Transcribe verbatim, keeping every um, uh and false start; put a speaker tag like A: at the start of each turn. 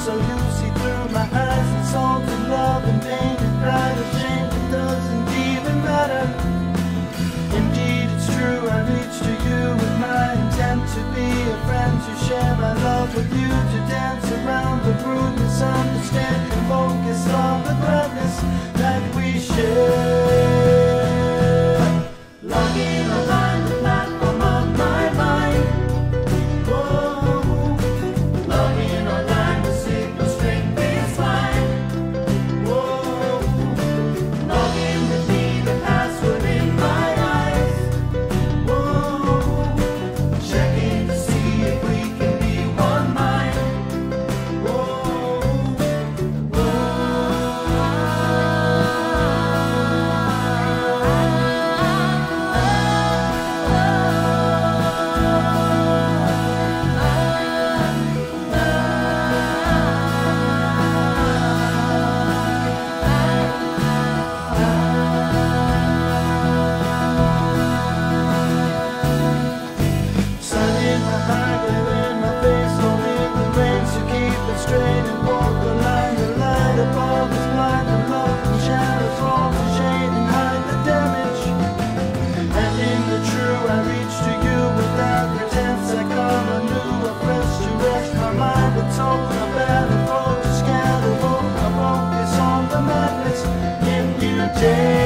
A: so you see through my eyes. Insulted love and pain and pride of shame. It doesn't even matter. Indeed it's true, I reach to you with my intent to be a friend, to share my love with you, to dance around the room, misunderstand and focus on the gladness that we share. Longing around the platform of my mind. Whoa, longing online, the signal strength is fine. Whoa, longing to be the password in my eyes. Whoa, checking to see if we can be one mind. Whoa, whoa. Sun in my eye, glare in my face, holding the reins to keep it straight and walk the line. The light above is blind, the love and shadows fall to shade and hide the damage. And in the true, I reach to you without pretense. I come anew, afresh to rest my mind. It's all a battle, flow to scatter, hope I focus on the madness in you day.